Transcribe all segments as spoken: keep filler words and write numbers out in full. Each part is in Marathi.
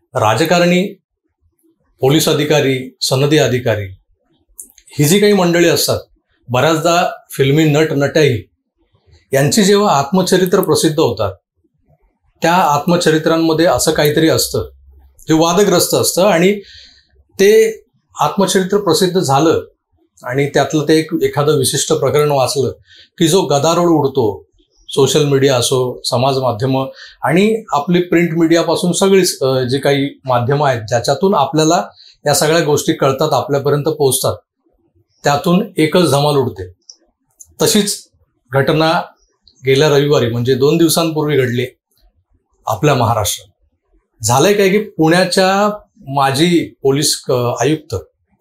राजकारणी, पोलीस अधिकारी, सनदी अधिकारी ही जी काही मंडळी असतात, बऱ्याचदा फिल्मी नट नट्याही यांची जेव्हा आत्मचरित्र प्रसिद्ध होतात, त्या आत्मचरित्रांमध्ये असं काहीतरी असतं जे वादग्रस्त असतं आणि ते आत्मचरित्र प्रसिद्ध झालं आणि त्यातलं ते एक एखादं विशिष्ट प्रकरण वाचलं की जो गदारोळ उडतो, सोशल मीडिया असो, समाज माध्यमं आणि आपली प्रिंट मीडियापासून सगळीच जी काही माध्यमं आहेत ज्याच्यातून आपल्याला या सगळ्या गोष्टी कळतात, आपल्यापर्यंत पोहोचतात, त्यातून एकच धमाल उडते. तशीच घटना गेल्या रविवारी म्हणजे दोन दिवसांपूर्वी घडली आपल्या महाराष्ट्रात. झालंय काय की पुण्याच्या माजी पोलीस आयुक्त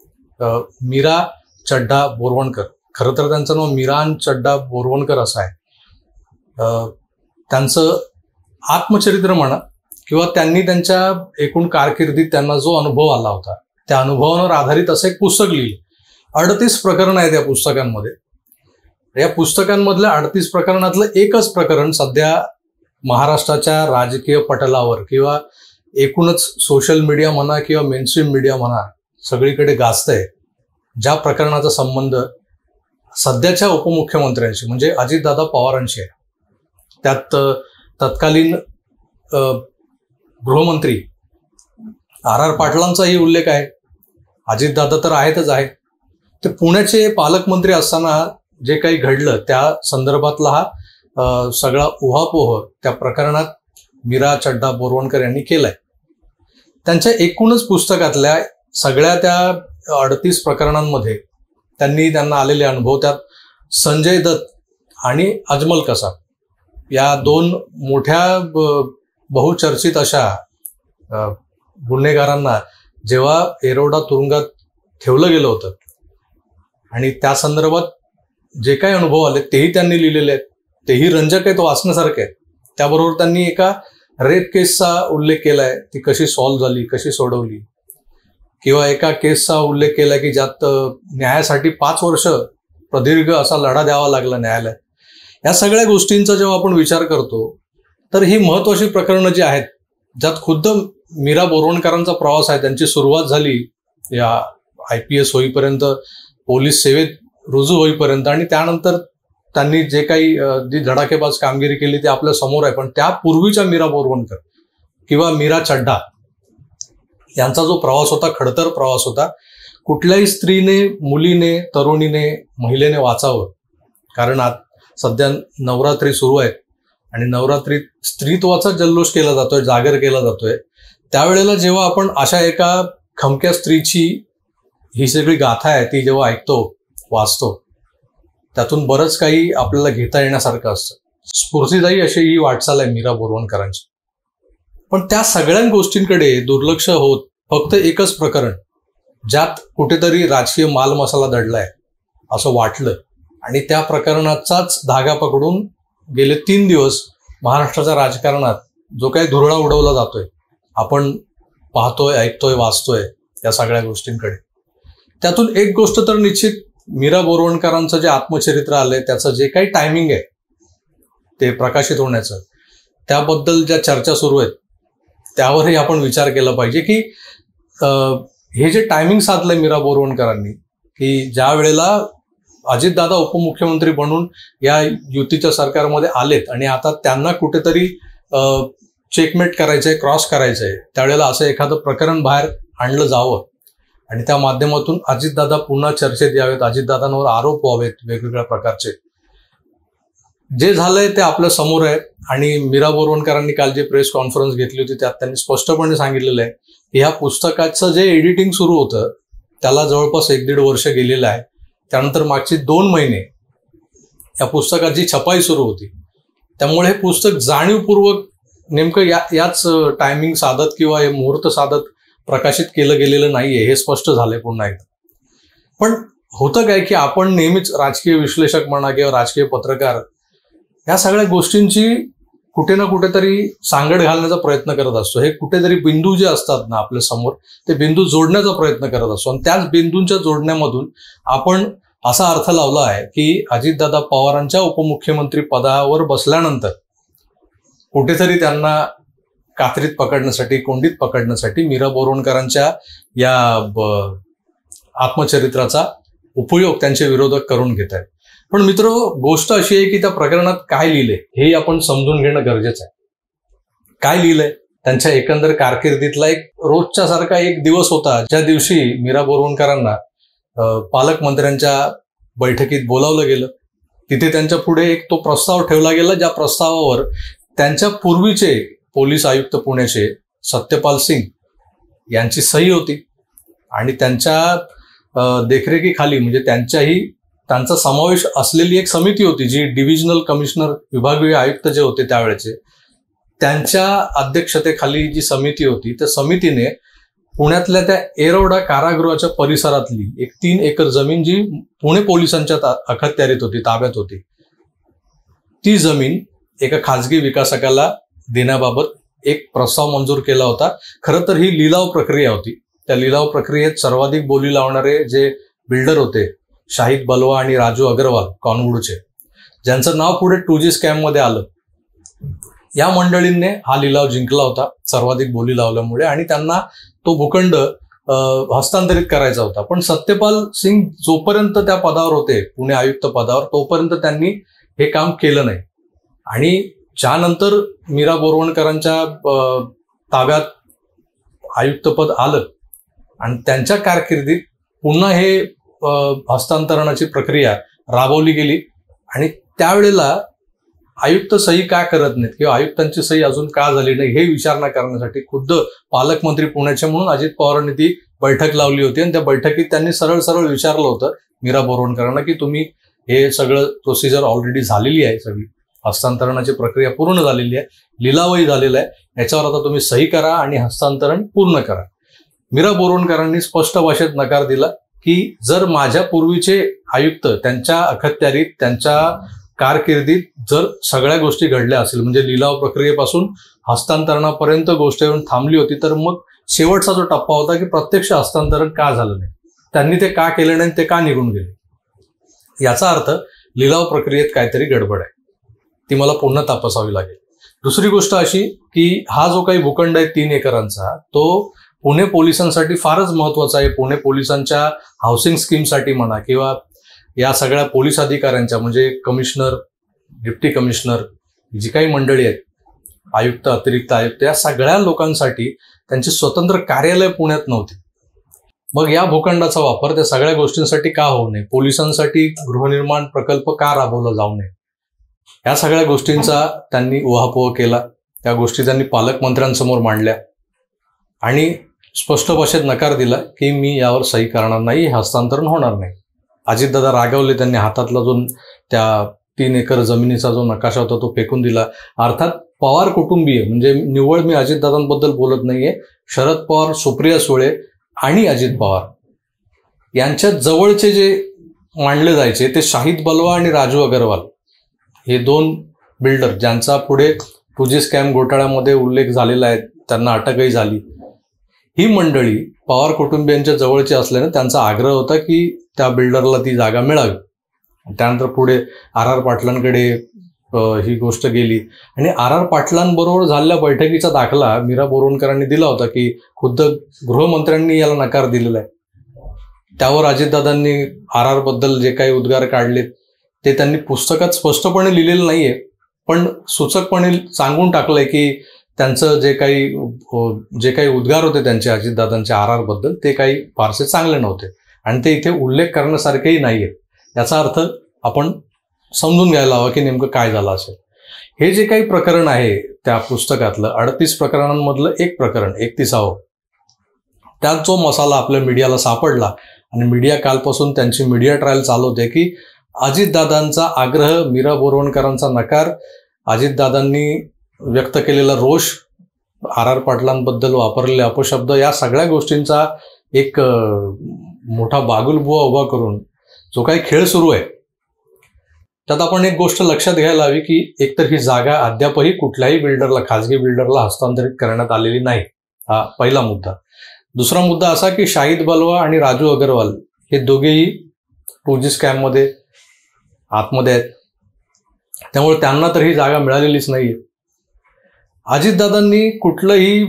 मीरा चड्डा बोरवणकर, खरं तर त्यांचं नाव मीरान चड्डा बोरवणकर असं आहे, त्यांचं आत्मचरित्र म्हणा किंवा त्यांनी त्यांच्या एकूण कारकिर्दीत त्यांना जो अनुभव आला होता त्या अनुभवावर आधारित असं एक पुस्तक लिहिलं. अडतीस प्रकरण आहेत या पुस्तकांमध्ये. या पुस्तकांमधल्या अडतीस प्रकरणातलं एकच प्रकरण सध्या महाराष्ट्राच्या राजकीय पटलावर किंवा एकूणच सोशल मीडिया म्हणा किंवा मेनस्ट्रीम मीडिया म्हणा सगळीकडे गाजतंय. ज्या प्रकरणाचा संबंध सध्याच्या उपमुख्यमंत्र्यांशी म्हणजे अजितदादा पवारांशी आहे. त्यात तत्कालीन गृहमंत्री आर आर पाटलांचाही उल्लेख आहे. अजितदादा तर आहेतच आहे. ते पुण्याचे पालकमंत्री असताना जे काही घडलं त्या संदर्भातला हा सगळा उहापोह त्या प्रकरणात मीरा चड्डा बोरवणकर यांनी केलाय. त्यांच्या एकूणच पुस्तकातल्या सगळ्या त्या अडतीस प्रकरणांमध्ये त्यांनी त्यांना आलेले अनुभव, त्यात संजय दत्त आणि अजमल कसाब या दोन मोठ्या बहुचर्चित अशा गुन्हेगारांना जेव्हा येरवडा तुरुंगात ठेवलं गेलं होतं आणि त्या संदर्भात जे काही अनुभव आले तेही त्यांनी लिहिलेले आहेत. तेही रंजक आहेत, वाचण्यासारखे आहेत. त्याबरोबर त्यांनी एका रेप केसचा उल्लेख केलाय, ती कशी सॉल्व्ह झाली, कशी सोडवली, किंवा एका केसचा उल्लेख केलाय की ज्यात न्यायासाठी पाच वर्ष प्रदीर्घ असा लढा द्यावा लागला न्यायालयात. या सगळ्या गोष्टींचा जेव्हा आपण विचार करतो तर ही महत्वाची प्रकरणं जी आहेत ज्यात खुद्द मीरा बोरवणकरांचा प्रवास आहे, त्यांची सुरुवात झाली या आय पी एस होईपर्यंत, पोलीस सेवेत रुजू होईपर्यंत, आणि त्यानंतर त्यांनी जे काही जी धडाकेबाज कामगिरी केली ते आपल्या समोर आहे. पण त्यापूर्वीच्या मीरा बोरवणकर किंवा मीरा चड्डा यांचा जो प्रवास होता, खडतर प्रवास होता. कुठल्याही स्त्रीने, मुलीने, तरुणीने, महिलेने वाचावं. कारण आज सध्या नवरात्री सुरू आहेत आणि नवरात्रीत स्त्रीत्वाचा जल्लोष केला जातोय, जागर केला जातोय. त्यावेळेला जेव्हा आपण अशा एका खमक्या स्त्रीची ही सगळी गाथा आहे ती जेव्हा ऐकतो, वाचतो, त्यातून बरंच काही आपल्याला घेता येण्यासारखं असतं. स्फूर्तिदायी अशी ही वाटचाल आहे मीरा बोरवणकरांची. पण त्या सगळ्या गोष्टींकडे दुर्लक्ष होत फक्त एकच प्रकरण ज्यात कुठेतरी राजकीय मालमसाला दडलाय असं वाटलं आणि त्या प्रकरणाचाच धागा पकडून गेले तीन दिवस महाराष्ट्राच्या राजकारणात जो काही धुरळा उडवला जातोय, आपण पाहतोय, ऐकतोय, वाचतोय या सगळ्या गोष्टींकडे. त्यातून एक गोष्ट तर निश्चित, मीरा बोरवणकरांचं जे आत्मचरित्र आलंय त्याचं जे काही टायमिंग आहे ते प्रकाशित होण्याचं, त्याबद्दल ज्या चर्चा सुरू आहेत त्यावरही आपण विचार केला पाहिजे की हे जे टायमिंग साधलंय मीरा बोरवणकरांनी की ज्या वेळेला अजितदादा उपमुख्यमंत्री बनून या युतीच्या सरकारमध्ये आलेत आणि आता त्यांना कुठेतरी चेकमेट करायचंय, क्रॉस करायचंय, त्यावेळेला असं एखादं प्रकरण बाहेर आणलं जावं आणि त्या माध्यमातून अजितदादा पुन्हा चर्चेत यावेत, अजितदादांवर आरोप व्हावेत वेगवेगळ्या प्रकारचे. जे झालंय ते आपल्या समोर आहे आणि मीरा बोरवणकरांनी काल जी प्रेस कॉन्फरन्स घेतली होती त्यात त्यांनी स्पष्टपणे सांगितलेलं आहे की ह्या पुस्तकाचं जे एडिटिंग सुरू होतं त्याला जवळपास एक दीड वर्ष गेलेलं आहे. त्यानंतर मागची दोन महिने या पुस्तकाची छपाई सुरू होती. त्यामुळे हे पुस्तक जाणीवपूर्वक नेमकं या याच टायमिंग साधत किंवा हे मुहूर्त साधत प्रकाशित केलं गेलेलं नाहीये हे स्पष्ट झालंय पुन्हा एकदा. पण होतं काय की आपण नेहमीच राजकीय विश्लेषक म्हणा किंवा राजकीय पत्रकार या सगळ्या गोष्टींची कुठे ना कुठेतरी सांगड घालण्याचा प्रयत्न करत असतो. हे कुठेतरी बिंदू जे असतात ना आपल्या समोर ते बिंदू जोडण्याचा प्रयत्न करत असतो आणि त्याच बिंदूंच्या जोडण्यामधून आपण असा अर्थ लावला आहे की अजितदादा पवारांच्या उपमुख्यमंत्री पदावर बसल्यानंतर कुठेतरी त्यांना कात्रीत पकडण्यासाठी, कोंडीत पकडण्यासाठी मीरा बोरवणकरांच्या या आत्मचरित्राचा उपयोग त्यांचे विरोधक करून घेत आहेत. पण मित्र, गोष्ट अशी आहे की त्या प्रकरणात काय लिहिलंय हे आपण समजून घेणं गरजेचं आहे. काय लिहिलंय? त्यांच्या एकंदर कारकिर्दीतला एक रोजच्या सारखा एक दिवस होता ज्या दिवशी मीरा बोरवणकरांना पालकमंत्र्यांच्या बैठकीत बोलावलं गेलं. तिथे त्यांच्या पुढे एक तो प्रस्ताव ठेवला गेला, ज्या प्रस्तावावर त्यांच्या पूर्वीचे पोलीस आयुक्त पुण्याचे सत्यपाल सिंग यांची सही होती आणि त्यांच्या देखरेखीखाली म्हणजे त्यांच्याही त्यांचा समावेश असलेली एक समिती होती जी डिव्हिजनल कमिशनर, विभागीय आयुक्त जे होते त्यावेळेचे, त्यांच्या अध्यक्षतेखाली जी समिती होती त्या समितीने पुण्यातल्या त्या येरवडा कारागृहाच्या परिसरातली एक तीन एकर जमीन जी पुणे पोलिसांच्या अखत्यारीत होती, ताब्यात होती, ती जमीन एका खाजगी विकासकाला देण्याबाबत एक प्रस्ताव मंजूर केला होता. खरं तर ही लिलाव प्रक्रिया होती. त्या लिलाव प्रक्रियेत सर्वाधिक बोली लावणारे जे बिल्डर होते, शाहिद बलवा आणि राजू अग्रवाल कॉनवूडचे, ज्यांचं नाव पुढे टू जी स्कॅम मध्ये आलं, या मंडळींनी हा लिलाव जिंकला होता सर्वाधिक बोली लावल्यामुळे आणि त्यांना तो भूखंड हस्तांतरित करायचा होता. पण सत्यपाल सिंग जोपर्यंत त्या पदावर होते, पुणे आयुक्त पदावर, तोपर्यंत त्यांनी हे काम केलं नाही. आणि ज्यानंतर मीरा बोरवणकरांच्या ताब्यात आयुक्तपद आलं आणि त्यांच्या कारकिर्दीत पुन्हा हे हस्तांतरणाची प्रक्रिया राबवली गेली आणि त्यावेळेला आयुक्त सही का करत नाहीत किंवा आयुक्तांची सही अजून का झाली नाही हे विचारणा करण्यासाठी खुद्द पालकमंत्री पुण्याचे म्हणून अजित पवारांनी ती बैठक लावली होती. आणि त्या बैठकीत त्यांनी सरळ सरळ विचारलं होतं मीरा बोरवणकरांना की तुम्ही हे सगळं प्रोसिजर ऑलरेडी झालेली आहे, सगळी हस्तांतरणाची प्रक्रिया पूर्ण झालेली आहे, लिलावही झालेला आहे, याच्यावर आता तुम्ही सही करा आणि हस्तांतरण पूर्ण करा. मीरा बोरवणकरांनी स्पष्ट भाषेत नकार दिला की जर माझ्या पूर्वीचे आयुक्त त्यांच्या अखत्यारीत, त्यांच्या कारकिर्दीत जर सगळ्या गोष्टी घडल्या असेल, म्हणजे लिलाव प्रक्रियेपासून हस्तांतरणापर्यंत गोष्ट येऊन थांबली होती, तर मग शेवटचा जो टप्पा होता की प्रत्यक्ष हस्तांतरण का झालं नाही, त्यांनी ते का केलं नाही, ते का निघून गेले, याचा अर्थ लिलाव प्रक्रियेत काहीतरी गडबड आहे, ती मला पुन्हा तपासावी लागेल. दुसरी गोष्ट अशी की हा जो काही भूखंड आहे तीन एकरांचा, तो पुणे पोलिसांसाठी फारच महत्वाचा आहे. पुणे पोलिसांच्या हाऊसिंग स्कीमसाठी म्हणा किंवा या सगळ्या पोलीस अधिकाऱ्यांच्या म्हणजे कमिशनर, डिप्टी कमिशनर, जी काही मंडळी आहेत, आयुक्त, अतिरिक्त आयुक्त, या सगळ्या लोकांसाठी त्यांची स्वतंत्र कार्यालय पुण्यात नव्हती. मग या भूखंडाचा वापर त्या सगळ्या गोष्टींसाठी का होऊ नये, पोलिसांसाठी गृहनिर्माण प्रकल्प का राबवला जाऊ नये, या सगळ्या गोष्टींचा त्यांनी उहापोह केला. त्या गोष्टी त्यांनी पालकमंत्र्यांसमोर मांडल्या आणि स्पष्ट भाषेत नकार दिला की मी यावर सही करणार नाही, हस्तांतरण होणार नाही. अजितदादा रागावले, त्यांनी हातातला जो त्या तीन एकर जमिनीचा जो नकाशा होता तो फेकून दिला. अर्थात पवार कुटुंबीय, म्हणजे निव्वळ मी अजितदादांबद्दल बोलत नाहीये, शरद पवार, सुप्रिया सुळे आणि अजित पवार यांच्या जवळचे जे मानले जायचे ते शाहिद बलवा आणि राजू अग्रवाल, हे दोन बिल्डर ज्यांचा पुढे टू जी स्कॅम घोटाळ्यामध्ये उल्लेख झालेला आहे, त्यांना अटकही झाली. ही मंडळी पवार कुटुंबियांच्या जवळची असल्याने त्यांचा आग्रह होता की त्या बिल्डरला ती जागा मिळावी. त्यानंतर पुढे आर आर पाटलांकडे ही गोष्ट गेली आणि आर आर पाटलांबरोबर झालेल्या बैठकीचा दाखला मीरा बोरवणकरांनी दिला होता की खुद्द गृहमंत्र्यांनी याला नकार दिलेला आहे. त्यावर अजितदादांनी आर आर बद्दल जे काही उद्गार काढलेत ते त्यांनी पुस्तकात स्पष्टपणे लिहिलेलं नाहीये, पण सूचकपणे सांगून टाकलंय की त्यांचं जे काही जे काही उद्गार होते त्यांचे अजितदादांच्या आर आर बद्दल ते काही फारसे चांगले नव्हते आणि ते इथे उल्लेख करण्यासारखेही नाहीये. याचा अर्थ आपण समजून घ्यायला हवा की नेमकं काय झालं असेल. हे जे काही प्रकरण आहे त्या पुस्तकातलं अडतीस प्रकरणांमधलं एक प्रकरण एकतीसावं, त्यात जो मसाला आपल्या मीडियाला सापडला आणि मीडिया कालपासून त्यांची मीडिया ट्रायल चालवते की अजितदादांचा आग्रह, मीरा बोरवणकरांचा नकार, अजितदादांनी व्यक्त केलेला रोष, आर आर पाटलांबद्दल वापरलेले अपशब्द, या सगळ्या गोष्टींचा एक मोठा बागुलबुवा उभा करून जो काही खेळ सुरू आहे त्यात आपण एक गोष्ट लक्षात घ्यायला हवी की एकतर ही जागा अद्यापही कुठल्याही बिल्डरला, खाजगी बिल्डरला हस्तांतरित करण्यात आलेली नाही, हा पहिला मुद्दा. दुसरा मुद्दा असा की शाहिद बलवा आणि राजू अग्रवाल हे दोघेही टू जी स्कॅम मध्ये आतमध्ये आहेत, त्यामुळे त्यांना तर ही जागा मिळालेलीच नाहीये. अजितदादांनी कुठलंही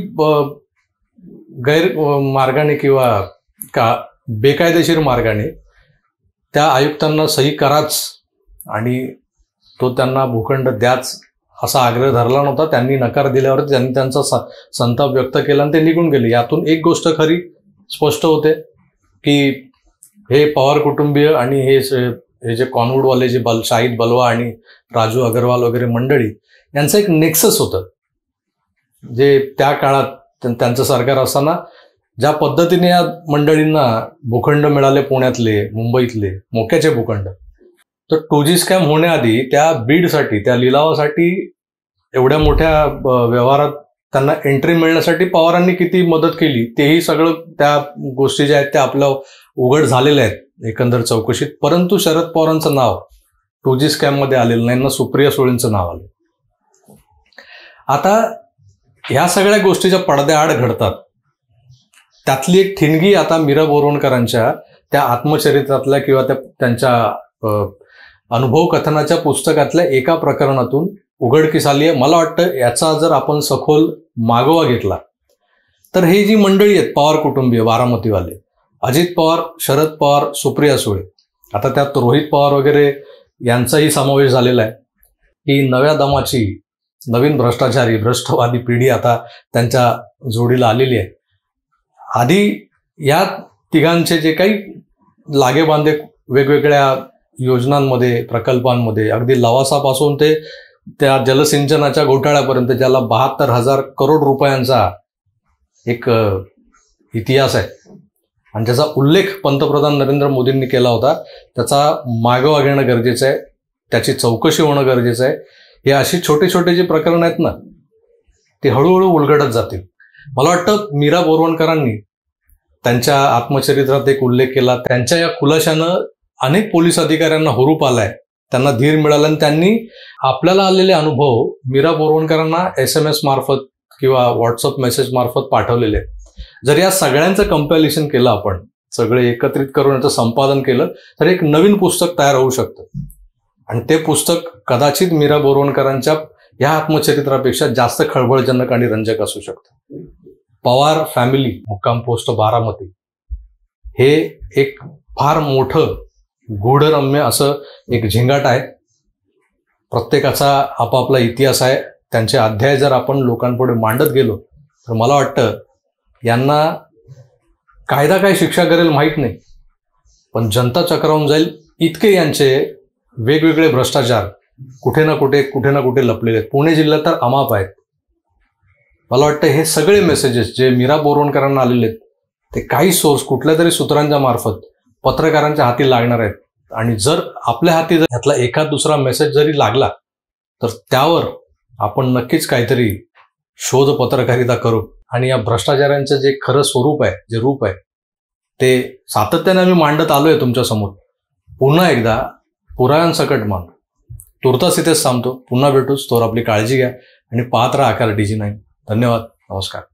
गैर मार्गाने किंवा का बेकायदेशीर मार्गाने त्या आयुक्तांना सही कराच आणि तो त्यांना भूखंड द्याच असा आग्रह धरला नव्हता. त्यांनी नकार दिल्यावर त्यांनी त्यांचा संताप व्यक्त केला आणि ते निघून गेले. यातून एक गोष्ट खरी स्पष्ट होते की हे पवार कुटुंबीय आणि हे हे जे कॉनवूडवाले जे बल शाहिद बलवा आणि राजू अग्रवाल वगैरे मंडळी यांचं एक नेक्सस होतं, जे त्या काळात त्यांचं सरकार असताना ज्या पद्धतीने या मंडळींना भूखंड मिळाले, पुण्यातले मुंबईतले मोक्याचे भूखंड, तर टू जी स्कॅम होण्याआधी त्या बीडसाठी त्या लिलावासाठी एवढ्या मोठ्या व्यवहारात त्यांना एंट्री मिळण्यासाठी पवारांनी किती मदत केली तेही सगळं त्या गोष्टी ज्या आहेत त्या आपल्या उघड झालेल्या आहेत एकंदर चौकशीत. परंतु शरद पवारांचं नाव टू जी स्कॅम मध्ये आलेलं नाही, ना सुप्रिया सुळेंचं नाव आलं. आता ह्या सगळ्या गोष्टीच्या पडद्याआड घडतात. त्यातली एक ठिणगी आता मीरा बोरवणकरांच्या त्या आत्मचरित्रातल्या किंवा त्या त्यांच्या अनुभव कथनाच्या पुस्तकातल्या एका प्रकरणातून उघडकीस आली आहे. मला वाटतं याचा जर आपण सखोल मागोवा घेतला तर ही जी मंडळी आहेत पवार कुटुंबीय बारामतीवाले, अजित पवार, शरद पवार, सुप्रिया सुळे, आता त्यात रोहित पवार वगैरे यांचाही समावेश झालेला आहे. ही नव्या दमाची नवीन भ्रष्टाचारी भ्रष्टवादी पिढी आता त्यांच्या जोडीला आलेली आहे. आधी या तिघांचे जे काही लागेबांधे वेगवेगळ्या योजनांमध्ये प्रकल्पांमध्ये अगदी लवासापासून ते त्या जलसिंचनाच्या घोटाळ्यापर्यंत ज्याला बहात्तर हजार करोड रुपयांचा एक इतिहास आहे आणि ज्याचा उल्लेख पंतप्रधान नरेंद्र मोदींनी केला होता, त्याचा मागोवा घेणं गरजेचं आहे, त्याची चौकशी होणं गरजेचं आहे. हे अशी छोटे छोटे जे प्रकरण आहेत ना ते हळूहळू उलगडत जातील. मला वाटतं मीरा बोरवणकरांनी त्यांच्या आत्मचरित्रात एक उल्लेख केला. त्यांच्या या खुलाशानं अनेक पोलीस अधिकाऱ्यांना हुरूप आलाय, त्यांना धीर मिळाला आणि त्यांनी आपल्याला आलेले अनुभव मीरा बोरवणकरांना एस एम एस मार्फत किंवा व्हॉट्सअप मेसेज मार्फत पाठवलेले आहेत. जर या सगळ्यांचं कंपॅरिझन केलं, आपण सगळे एकत्रित करून याचं संपादन केलं तर एक नवीन पुस्तक तयार होऊ शकतं आणि ते पुस्तक कदाचित मीरा बोरवणकरांच्या या आत्मचरित्रापेक्षा जास्त खळबळजनक आणि रंजक असू शकतं. पवार फॅमिली मुक्काम पोस्ट बारामती हे एक फार मोठं गूढरम्य असं एक झिंगाट आहे. प्रत्येकाचा आपापला इतिहास आहे. त्यांचे अध्याय जर आपण लोकांपुढे मांडत गेलो तर मला वाटतं यांना कायदा काय शिक्षा करेल माहीत नाही, पण जनता चक्रावून जाईल इतके यांचे वेगवेगळे भ्रष्टाचार कुठे ना कुठे कुठे ना कुठे लपलेले आहेत. पुणे जिल्ह्यात तर अमाप आहेत. मला वाटतं हे सगळे मेसेजेस जे मीरा बोरवणकरांना आलेले आहेत ते काही सोर्स कुठल्या तरी सूत्रांच्या मार्फत पत्रकारांच्या हाती लागणार आहेत आणि जर आपल्या हाती जर यातला एखाद दुसरा मेसेज जरी लागला तर त्यावर आपण नक्कीच काहीतरी शोध पत्रकारिता करू आणि या भ्रष्टाचारांचं जे खरं स्वरूप आहे, जे रूप आहे, ते सातत्याने आम्ही मांडत आलोय तुमच्या समोर. पुन्हा एकदा पुराव्यांसकट मान तुर्तास इथेच थांबतो. पुन्हा भेटूच. तोवर आपली काळजी घ्या आणि पाहत राहा आकार डी जी नाईन. धन्यवाद. नमस्कार.